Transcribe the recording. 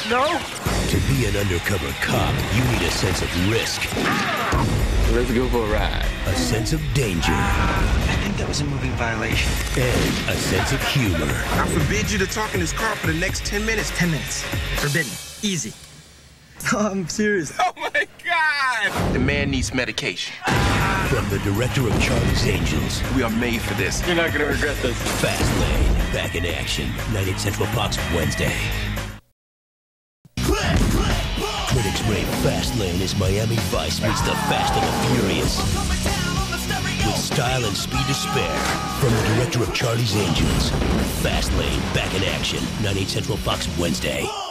No? To be an undercover cop, you need a sense of risk. Let's go for a ride. A sense of danger. I think that was a moving violation. And a sense of humor. I forbid you to talk in this car for the next 10 minutes. 10 minutes. Forbidden. Easy. I'm serious. Oh my God! The man needs medication. From the director of Charlie's Angels. We are made for this. You're not gonna regret this. Fast Lane, back in action. 9, 8 Central Fox, Wednesday. Critics rave Fast Lane as Miami Vice meets the Fast and the Furious. With style and speed to spare. From the director of Charlie's Angels. Fast Lane, back in action. 9, 8 Central Fox, Wednesday.